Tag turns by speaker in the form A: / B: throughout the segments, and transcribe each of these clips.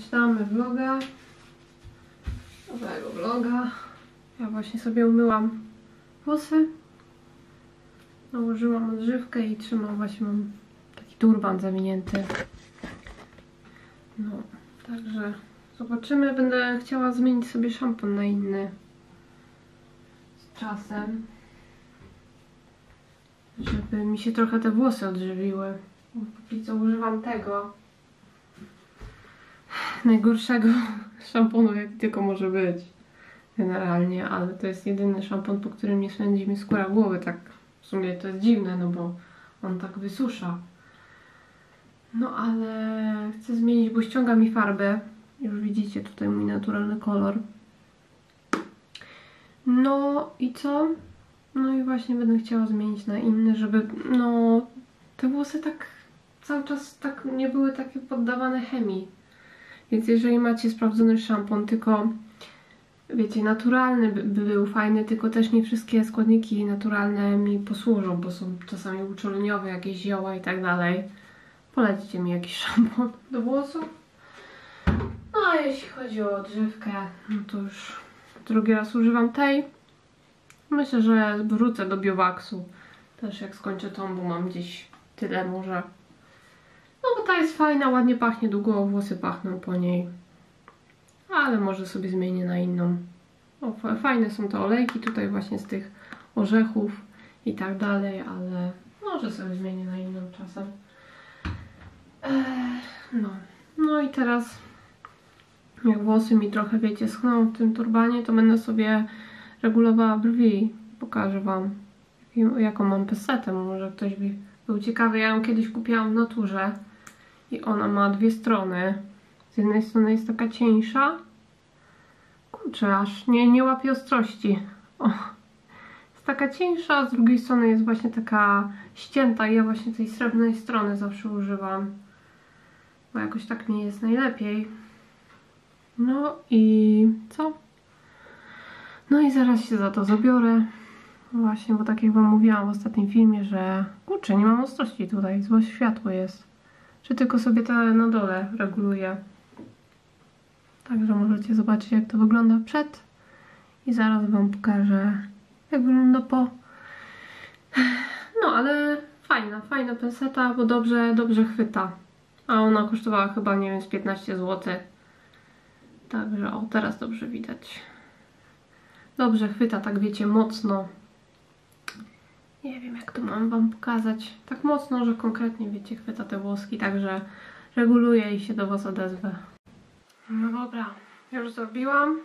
A: zaczynamy vloga. Nowego vloga. Ja właśnie sobie umyłam włosy. Nałożyłam odżywkę i trzymam, właśnie mam taki turban zawinięty. No, także zobaczymy. Będę chciała zmienić sobie szampon na inny z czasem, żeby mi się trochę te włosy odżywiły. Póki co używam tego najgorszego szamponu, jaki tylko może być generalnie, ale to jest jedyny szampon, po którym nie swędzi mi skóra głowy. Tak w sumie to jest dziwne, no bo on tak wysusza. No ale chcę zmienić, bo ściąga mi farbę. Już widzicie tutaj mój naturalny kolor. No i co? No i właśnie będę chciała zmienić na inny, żeby no te włosy tak cały czas tak nie były takie poddawane chemii. Więc jeżeli macie sprawdzony szampon, tylko wiecie, naturalny by był fajny, tylko też nie wszystkie składniki naturalne mi posłużą, bo są czasami uczuleniowe, jakieś zioła i tak dalej. Polecicie mi jakiś szampon do włosów. No a jeśli chodzi o odżywkę, no to już drugi raz używam tej. Myślę, że wrócę do Biowaxu. Też jak skończę tą, bo mam gdzieś tyle może. No bo ta jest fajna, ładnie pachnie, długo włosy pachną po niej. Ale może sobie zmienię na inną. O, fajne są te olejki tutaj właśnie z tych orzechów i tak dalej, ale może sobie zmienię na inną czasem. No i teraz jak włosy mi trochę, wiecie, schną w tym turbanie, to będę sobie regulowała brwi. Pokażę wam, jaką mam pesetę. Może ktoś by był ciekawy. Ja ją kiedyś kupiłam w Naturze i ona ma dwie strony. Z jednej strony jest taka cieńsza. Kurczę, aż nie łapie ostrości. O, jest taka cieńsza, a z drugiej strony jest właśnie taka ścięta i ja właśnie tej srebrnej strony zawsze używam, bo jakoś tak mi jest najlepiej. No i co? No i zaraz się za to zabiorę. Właśnie, bo tak jak wam mówiłam w ostatnim filmie, że kurczę, nie mam ostrości tutaj, złe światło jest. Czy tylko sobie te na dole reguluję. Także możecie zobaczyć, jak to wygląda przed. I zaraz wam pokażę, jak wygląda po. No ale fajna penseta, bo dobrze chwyta. A ona kosztowała chyba, nie wiem, z 15 zł. Także o, teraz dobrze widać. Dobrze chwyta, tak wiecie, mocno. Nie wiem, jak to mam wam pokazać. Tak mocno, że konkretnie, wiecie, chwyta te włoski, także reguluję i się do was odezwę. No dobra, już zrobiłam.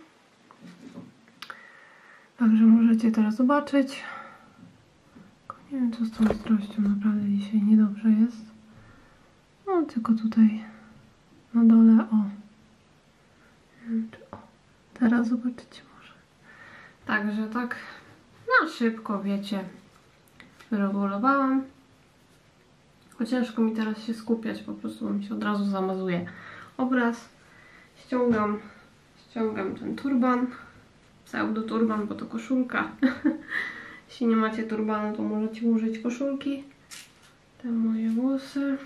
A: Także możecie teraz zobaczyć. Nie wiem, co z tą ostrością, naprawdę dzisiaj niedobrze jest. No, tylko tutaj na dole, o. Nie wiem, czy, o. Teraz zobaczycie może. Także tak na szybko, wiecie, wyregulowałam. Bo ciężko mi teraz się skupiać, po prostu mi się od razu zamazuje obraz. Ściągam ten turban, pseudoturban, bo to koszulka. Jeśli nie macie turbanu, to możecie użyć koszulki. Te moje włosy.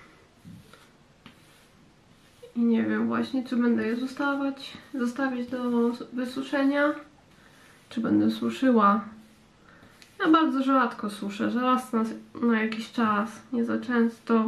A: I nie wiem właśnie, czy będę je zostawić do wysuszenia, czy będę suszyła. Ja bardzo rzadko suszę, że raz na jakiś czas, nie za często.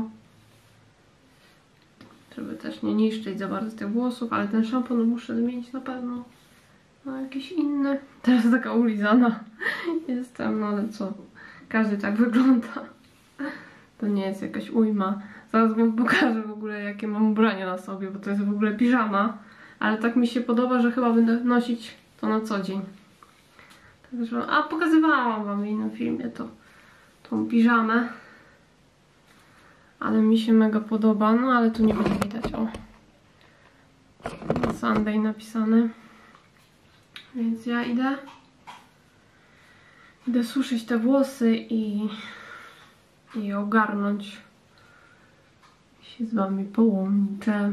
A: Żeby też nie niszczyć za bardzo tych włosów, ale ten szampon muszę zmienić na pewno na jakiś inny. Teraz taka ulizana jestem, no ale co, każdy tak wygląda. To nie jest jakaś ujma. Zaraz wam pokażę w ogóle, jakie mam ubrania na sobie, bo to jest w ogóle piżama. Ale tak mi się podoba, że chyba będę nosić to na co dzień. Także, a pokazywałam wam w innym filmie tą piżamę. Ale mi się mega podoba, no ale tu nie będzie widać, o. Na Sunday napisane. Więc ja idę suszyć te włosy i ogarnąć. Się z wami połączę.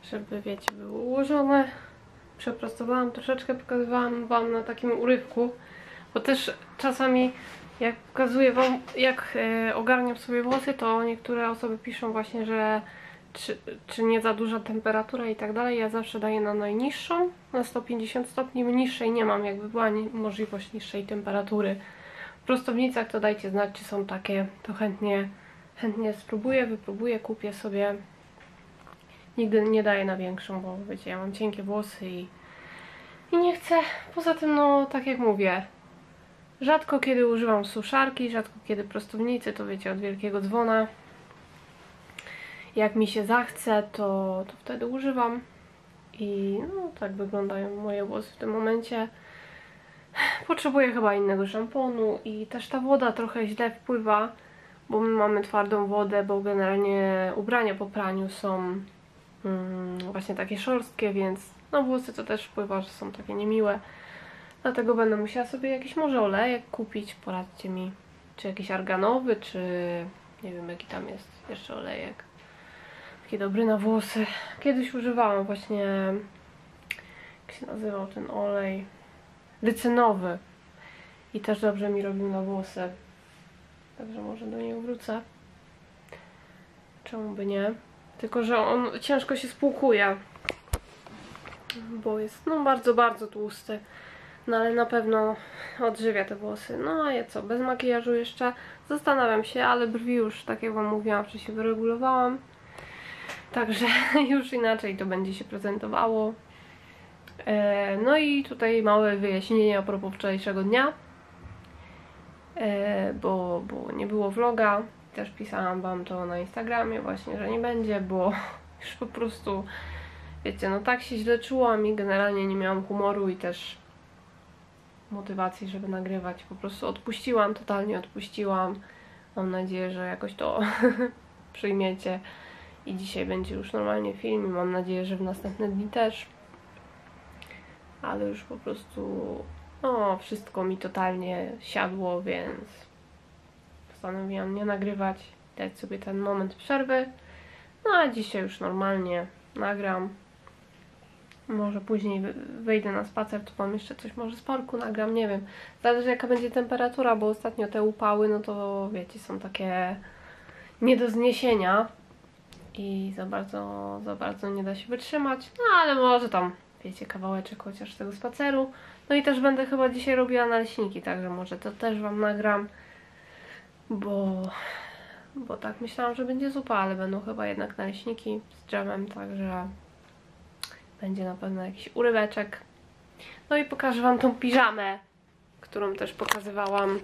A: żeby wiecie, były ułożone. Przeprostowałam troszeczkę, pokazywałam wam na takim urywku, bo też czasami jak pokazuję wam, jak ogarniam sobie włosy, to niektóre osoby piszą właśnie, że czy nie za duża temperatura i tak dalej. Ja zawsze daję na najniższą, na 150 stopni, niższej nie mam, jakby była możliwość niższej temperatury. W prostownicach to dajcie znać, czy są takie, to chętnie spróbuję, wypróbuję, kupię sobie. Nigdy nie daję na większą, bo wiecie, ja mam cienkie włosy i nie chcę. Poza tym, no tak jak mówię, rzadko kiedy używam suszarki, rzadko kiedy prostownicy, to wiecie, od wielkiego dzwona. Jak mi się zachce, to wtedy używam. I no tak wyglądają moje włosy w tym momencie. Potrzebuję chyba innego szamponu i też ta woda trochę źle wpływa, bo my mamy twardą wodę, bo generalnie ubrania po praniu są właśnie takie szorstkie, więc na włosy to też wpływa, że są takie niemiłe. Dlatego będę musiała sobie jakiś może olejek kupić, poradźcie mi, czy jakiś arganowy, czy nie wiem jaki tam jest jeszcze olejek. Taki dobry na włosy. Kiedyś używałam właśnie, jak się nazywał ten olej? Lycynowy. I też dobrze mi robił na włosy. Także może do niego wrócę. Czemu by nie? Tylko że on ciężko się spłukuje. Bo jest no bardzo, bardzo tłusty. No ale na pewno odżywia te włosy. No a ja co? Bez makijażu jeszcze zastanawiam się, ale brwi już, tak jak wam mówiłam, wcześniej wyregulowałam. Także już inaczej to będzie się prezentowało. No i tutaj małe wyjaśnienie a propos wczorajszego dnia. Bo nie było vloga. Też pisałam wam to na Instagramie właśnie, że nie będzie, bo już po prostu wiecie, no tak się źle czułam i generalnie nie miałam humoru i też motywacji, żeby nagrywać. Po prostu odpuściłam, totalnie odpuściłam. Mam nadzieję, że jakoś to przyjmiecie i dzisiaj będzie już normalnie film i mam nadzieję, że w następne dni też. Ale już po prostu no, wszystko mi totalnie siadło, więc postanowiłam nie nagrywać, dać sobie ten moment przerwy. No a dzisiaj już normalnie nagram. Może później wyjdę na spacer, to wam jeszcze coś może z parku nagram, nie wiem. Zależy jaka będzie temperatura, bo ostatnio te upały, no to wiecie, są takie nie do zniesienia i za bardzo nie da się wytrzymać. No ale może tam, wiecie, kawałeczek chociaż tego spaceru. No i też będę chyba dzisiaj robiła naleśniki, także może to też wam nagram, bo tak myślałam, że będzie zupa, ale będą chyba jednak naleśniki z dżemem, także będzie na pewno jakiś uryweczek. No i pokażę wam tą piżamę, którą też pokazywałam.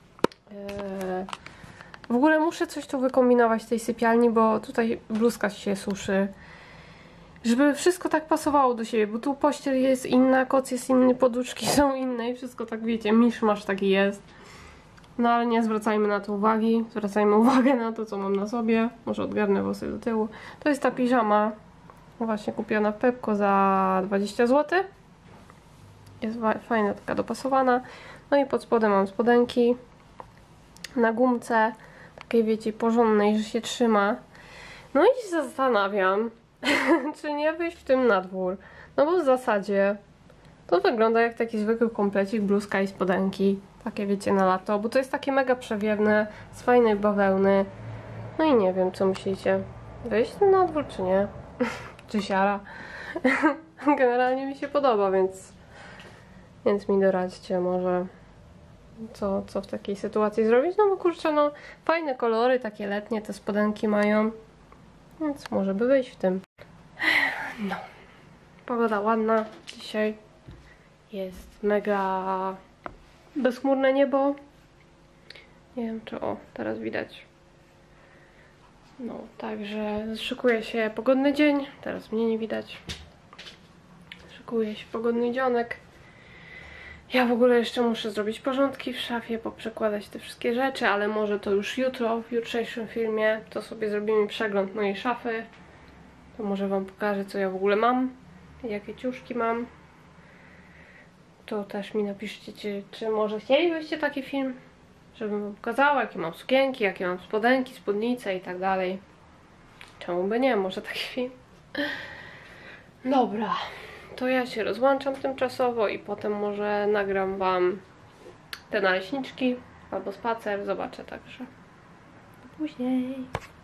A: W ogóle muszę coś tu wykombinować w tej sypialni, bo tutaj bluzka się suszy. Żeby wszystko tak pasowało do siebie, bo tu pościel jest inna, koc jest inny, poduszki są inne i wszystko tak wiecie, miszmasz taki jest. No ale nie zwracajmy na to uwagi, zwracajmy uwagę na to, co mam na sobie. Może odgarnę włosy do tyłu. To jest ta piżama, właśnie kupiona w Pepko za 20 zł. Jest fajna, taka dopasowana. No i pod spodem mam spodenki na gumce, takiej wiecie, porządnej, że się trzyma. No i się zastanawiam, czy nie wyjść w tym na dwór. No bo w zasadzie to wygląda jak taki zwykły komplecik, bluzka i spodenki. Takie wiecie, na lato, bo to jest takie mega przewiewne, z fajnej bawełny. No i nie wiem, co myślicie. Wyjść w tym na dwór, czy nie? Czy siara? Generalnie mi się podoba, więc mi doradźcie może, co w takiej sytuacji zrobić. No bo kurczę, no fajne kolory, takie letnie te spodenki mają. Więc może by wyjść w tym. No. Pogoda ładna dzisiaj. Jest mega bezchmurne niebo. Nie wiem, czy teraz widać. No, także szykuje się pogodny dzień. Teraz mnie nie widać. Szykuje się pogodny dzionek. Ja w ogóle jeszcze muszę zrobić porządki w szafie, poprzekładać te wszystkie rzeczy, ale może to już jutro, w jutrzejszym filmie, to sobie zrobimy przegląd mojej szafy. To może wam pokażę, co ja w ogóle mam, jakie ciuszki mam. To też mi napiszcie, czy może chcielibyście taki film, żebym wam pokazała, jakie mam sukienki, jakie mam spodenki, spódnice i tak dalej. Czemu by nie, może taki film. Dobra, to ja się rozłączam tymczasowo i potem może nagram Wam te naleśniczki albo spacer, zobaczę także. Do później.